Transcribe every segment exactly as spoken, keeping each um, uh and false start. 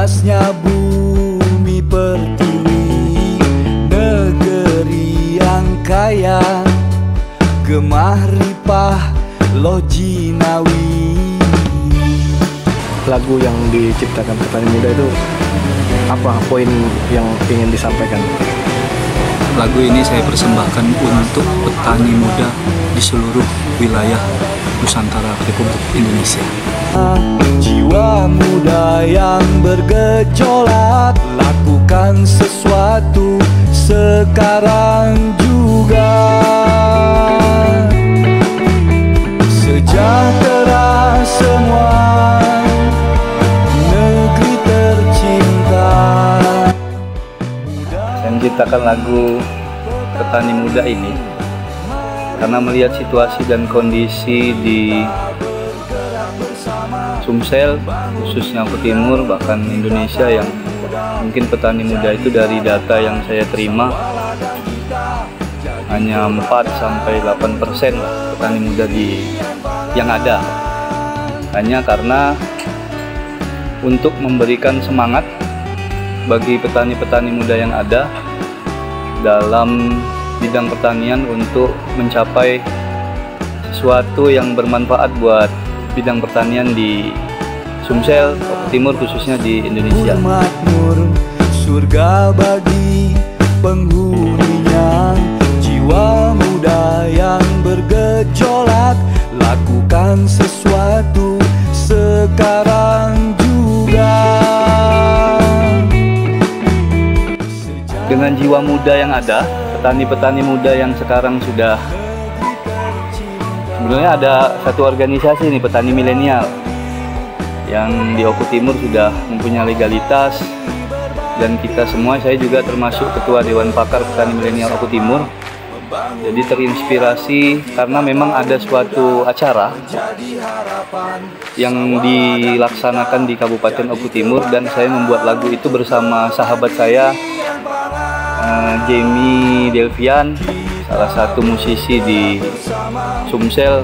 Panasnya bumi pertiwi, negeri yang kaya, gemah ripah loh jinawi. Lagu yang diciptakan petani muda itu apa poin yang ingin disampaikan? Lagu ini saya persembahkan untuk petani muda di seluruh wilayah Nusantara Republik Indonesia. Jiwa muda yang bergejolak, lakukan sesuatu sekarang juga. Sejahtera semua negeri tercinta. Saya menciptakan lagu Petani Muda ini karena melihat situasi dan kondisi di Sumsel, khususnya Oku Timur, bahkan Indonesia, yang mungkin petani muda itu dari data yang saya terima hanya empat sampai delapan persen petani muda di yang ada. Hanya karena untuk memberikan semangat bagi petani-petani muda yang ada dalam bidang pertanian untuk mencapai sesuatu yang bermanfaat buat bidang pertanian di Sumsel, Oku Timur, khususnya di Indonesia. Makmur, surga bagi penghuninya. Jiwa muda yang bergejolak, lakukan sesuatu sekarang juga. Dengan jiwa muda yang ada, petani-petani muda yang sekarang sudah, sebenarnya ada satu organisasi nih, petani milenial, yang di Oku Timur sudah mempunyai legalitas, dan kita semua, saya juga termasuk ketua Dewan Pakar Petani Milenial Oku Timur. Jadi terinspirasi karena memang ada suatu acara yang dilaksanakan di Kabupaten Oku Timur, dan saya membuat lagu itu bersama sahabat saya, Jamie Delvian, salah satu musisi di Sumsel,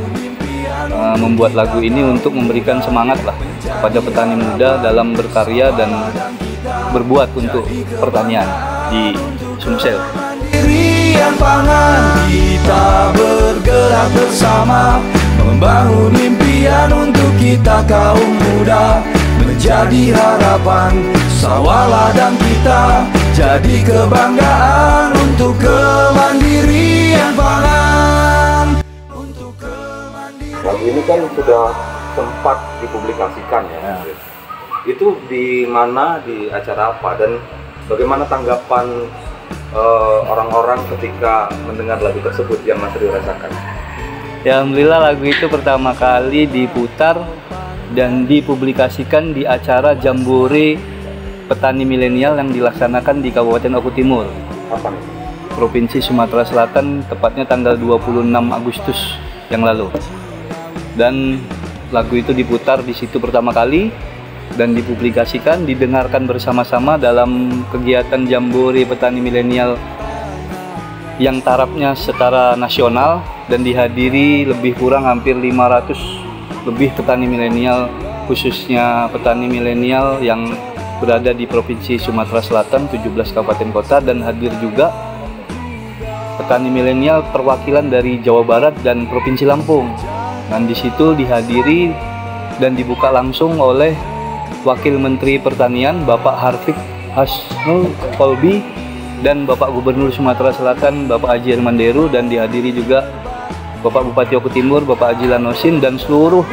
uh, membuat lagu ini untuk memberikan semangat lah kepada petani muda dalam berkarya dan berbuat untuk pertanian di Sumsel. Dirian pangan, kita bergerak bersama, membangun impian untuk kita kaum muda, menjadi harapan sawah ladang kita, jadi kebanggaan untuk kemandirian pangan. Untuk kemandirian. Lagu ini kan sudah sempat dipublikasikan ya. ya. Itu di mana, di acara apa, dan bagaimana tanggapan orang-orang uh, ketika mendengar lagu tersebut yang Mas Rio rasakan? Ya, alhamdulillah lagu itu pertama kali diputar dan dipublikasikan di acara Jambore Petani Milenial yang dilaksanakan di Kabupaten Oku Timur, Kapan? Provinsi Sumatera Selatan, tepatnya tanggal dua puluh enam Agustus yang lalu. Dan lagu itu diputar di situ pertama kali dan dipublikasikan, didengarkan bersama-sama dalam kegiatan Jambore Petani Milenial yang tarafnya secara nasional dan dihadiri lebih kurang hampir lima ratus lebih petani milenial, khususnya petani milenial yang berada di Provinsi Sumatera Selatan, tujuh belas kabupaten kota, dan hadir juga petani milenial perwakilan dari Jawa Barat dan Provinsi Lampung. Dan di situ dihadiri dan dibuka langsung oleh Wakil Menteri Pertanian Bapak Harfiq Hasnul Kolbi dan Bapak Gubernur Sumatera Selatan Bapak Haji Hermanderu, dan dihadiri juga Bapak Bupati Oku Timur Bapak Haji Lanosin dan seluruh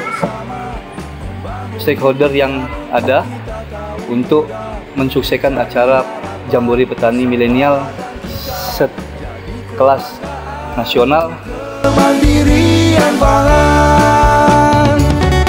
stakeholder yang ada untuk mensukseskan acara Jambore Petani Milenial sekelas nasional. Kemandirian pangan.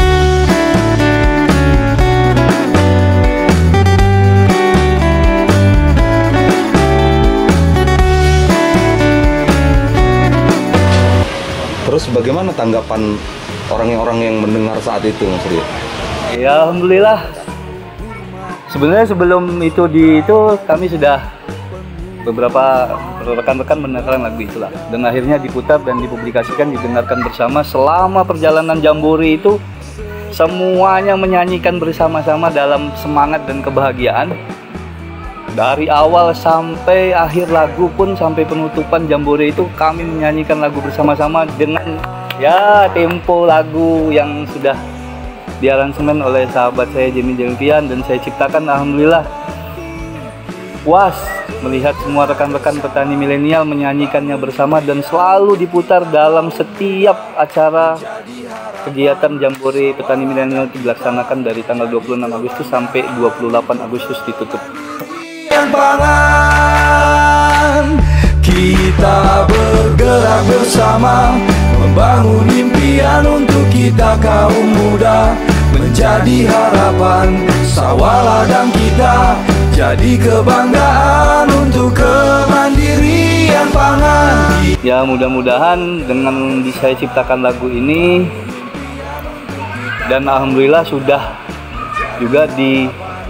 Terus bagaimana tanggapan orang-orang yang mendengar saat itu, Mas Rio? Ya, alhamdulillah. Sebenarnya sebelum itu di itu kami sudah beberapa rekan-rekan mendengarkan lagu itulah, dan akhirnya diputar dan dipublikasikan, didengarkan bersama selama perjalanan Jambore itu. semuanya menyanyikan bersama-sama dalam semangat dan kebahagiaan. Dari awal sampai akhir lagu pun, sampai penutupan Jambore itu kami menyanyikan lagu bersama-sama dengan ya tempo lagu yang sudah diaransemen oleh sahabat saya Jimmy Delvian dan saya ciptakan. Alhamdulillah puas melihat semua rekan-rekan petani milenial menyanyikannya bersama dan selalu diputar dalam setiap acara kegiatan Jambore Petani Milenial itu dilaksanakan dari tanggal dua puluh enam Agustus sampai dua puluh delapan Agustus ditutup. Pangan, kita bergerak bersama, membangun impian untuk kita kaum muda, menjadi harapan sawah ladang kita, jadi kebanggaan untuk kemandirian pangan. Ya mudah-mudahan dengan saya ciptakan lagu ini dan alhamdulillah sudah juga di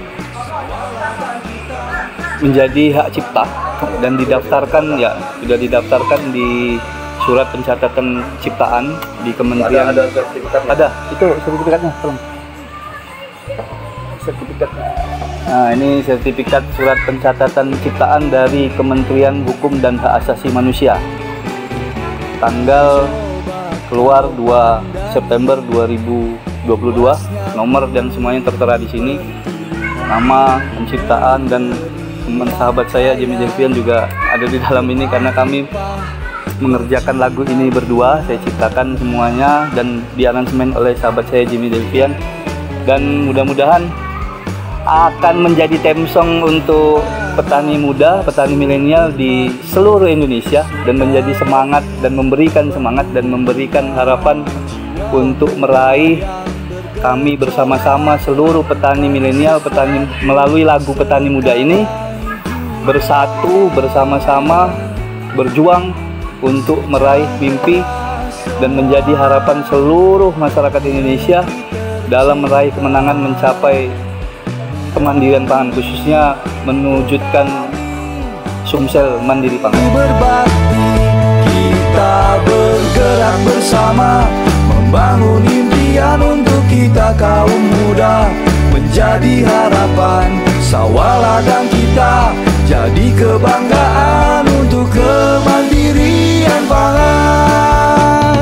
menjadi hak cipta dan didaftarkan, ya sudah didaftarkan di surat pencatatan ciptaan di Kementerian. Ada, ada sertifikatnya? Ada, itu sertifikatnya, tolong. Sertifikatnya. Nah, ini sertifikat surat pencatatan ciptaan dari Kementerian Hukum dan Hak Asasi Manusia. Tanggal keluar dua September dua ribu dua puluh dua, nomor dan semuanya tertera di sini. Nama, penciptaan, dan teman sahabat saya Jimmy Delvian juga ada di dalam ini karena kami mengerjakan lagu ini berdua. Saya ciptakan semuanya dan diaransemen oleh sahabat saya Jimmy Delvian, dan mudah-mudahan akan menjadi theme song untuk petani muda, petani milenial di seluruh Indonesia, dan menjadi semangat dan memberikan semangat dan memberikan harapan untuk meraih kami bersama-sama seluruh petani milenial, petani melalui lagu Petani Muda ini bersatu bersama-sama berjuang untuk meraih mimpi dan menjadi harapan seluruh masyarakat Indonesia dalam meraih kemenangan mencapai kemandirian pangan, khususnya menwujudkan Sumsel mandiri pangan. Berbakti, kita bergerak bersama, membangun impian untuk kita kaum muda, menjadi harapan sawah ladang kita, jadi kebanggaan untuk kemandirian pangan.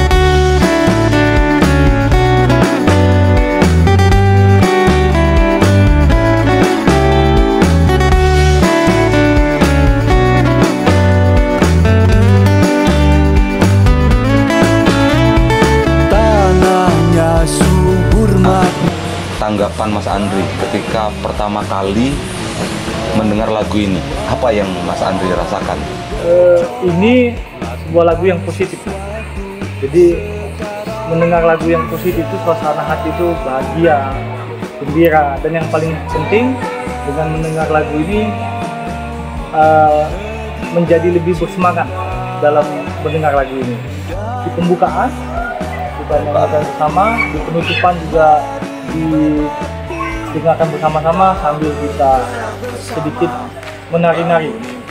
Tanahnya subur makna. Tanggapan Mas Andri ketika pertama kali mendengar lagu ini, apa yang Mas Andri rasakan? Uh, ini sebuah lagu yang positif. Jadi mendengar lagu yang positif itu suasana hati itu bahagia, gembira, dan yang paling penting dengan mendengar lagu ini uh, menjadi lebih bersemangat dalam mendengar lagu ini. Di pembukaan kita nyanyikan bersama, di penutupan juga didengarkan bersama-sama sambil kita sedikit menari-nari.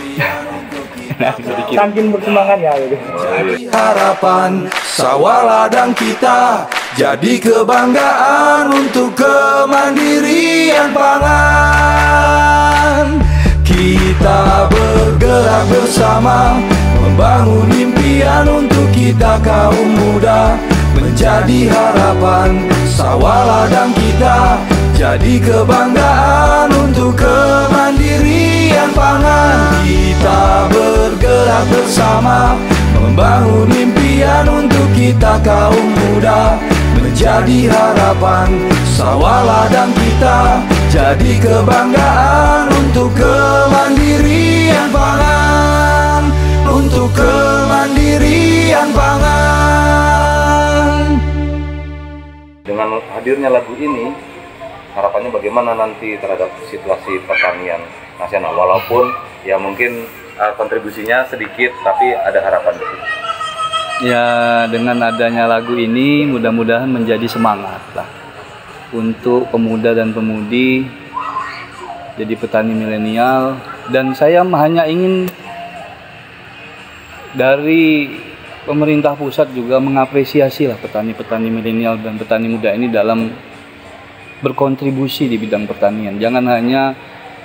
Saking bersemangatnya gitu. Harapan sawah ladang kita, jadi kebanggaan untuk kemandirian pangan. Kita bergerak bersama, membangun impian untuk kita kaum muda, menjadi harapan sawah ladang kita, jadi kebanggaan untuk kemandirian pangan. Kita bergerak bersama, membangun impian untuk kita kaum muda, menjadi harapan sawah ladang kita, jadi kebanggaan untuk kemandirian pangan, untuk kemandirian pangan. Dengan hadirnya lagu ini, harapannya bagaimana nanti terhadap situasi pertanian nasional, walaupun ya mungkin uh, kontribusinya sedikit tapi ada harapan di situ. Ya, dengan adanya lagu ini mudah-mudahan menjadi semangat lah untuk pemuda dan pemudi jadi petani milenial. Dan saya hanya ingin dari pemerintah pusat juga mengapresiasi lah petani-petani milenial dan petani muda ini dalam berkontribusi di bidang pertanian. Jangan hanya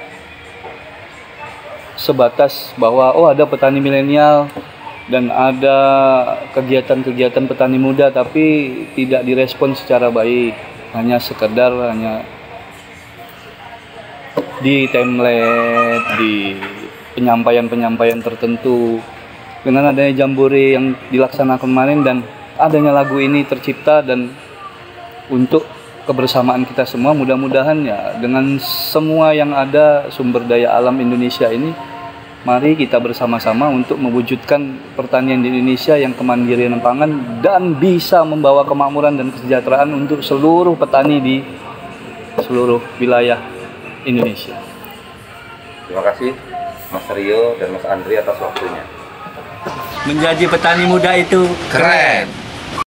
sebatas bahwa oh ada petani milenial dan ada kegiatan-kegiatan petani muda tapi tidak direspon secara baik, hanya sekedar hanya di template, di penyampaian-penyampaian tertentu. Dengan adanya jambore yang dilaksanakan kemarin dan adanya lagu ini tercipta dan untuk kebersamaan kita semua, mudah-mudahan ya dengan semua yang ada sumber daya alam Indonesia ini, mari kita bersama-sama untuk mewujudkan pertanian di Indonesia yang kemandirian pangan dan bisa membawa kemakmuran dan kesejahteraan untuk seluruh petani di seluruh wilayah Indonesia. Terima kasih Mas Rio dan Mas Andri atas waktunya. Menjadi petani muda itu Keren.